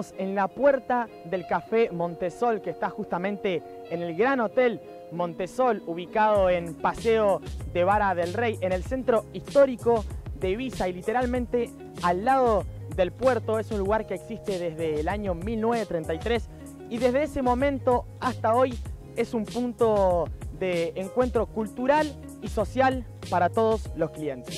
Estamos en la puerta del Café Montesol, que está justamente en el Gran Hotel Montesol, ubicado en Paseo de Vara del Rey, en el centro histórico de Ibiza y literalmente al lado del puerto. Es un lugar que existe desde el año 1933 y desde ese momento hasta hoy es un punto de encuentro cultural y social para todos los clientes.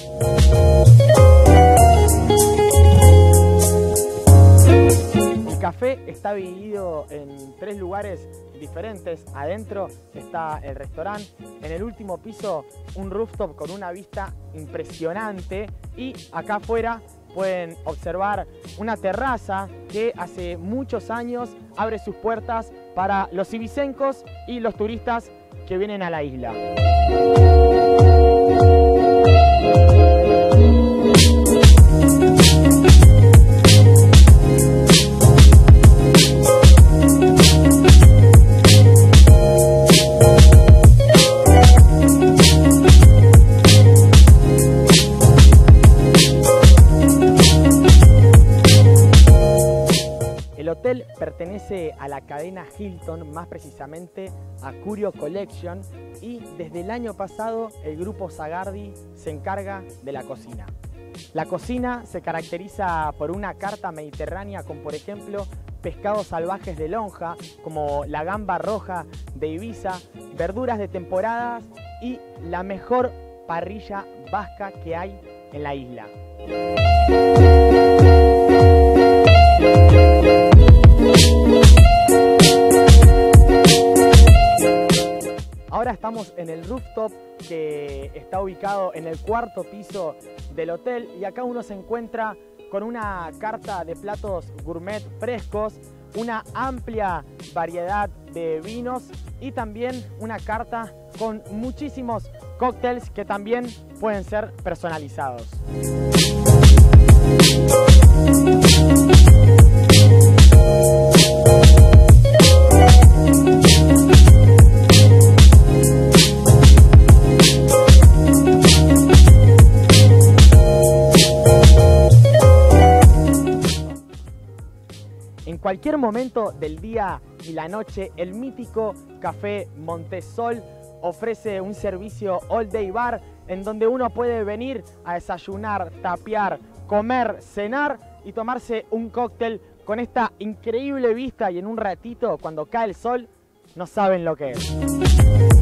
El café está dividido en 3 lugares diferentes. Adentro está el restaurante, en el último piso un rooftop con una vista impresionante y acá afuera pueden observar una terraza que hace muchos años abre sus puertas para los ibicencos y los turistas que vienen a la isla. El hotel pertenece a la cadena Hilton, más precisamente a Curio Collection, y desde el año pasado el grupo Zagardi se encarga de la cocina. La cocina se caracteriza por una carta mediterránea con, por ejemplo, pescados salvajes de lonja, como la gamba roja de Ibiza, verduras de temporadas y la mejor parrilla vasca que hay en la isla. Ahora estamos en el rooftop que está ubicado en el 4º piso del hotel y acá uno se encuentra con una carta de platos gourmet frescos, una amplia variedad de vinos y también una carta con muchísimos cócteles que también pueden ser personalizados. En cualquier momento del día y la noche, el mítico Café Montesol ofrece un servicio all day bar en donde uno puede venir a desayunar, tapear, comer, cenar y tomarse un cóctel con esta increíble vista, y en un ratito, cuando cae el sol, no saben lo que es.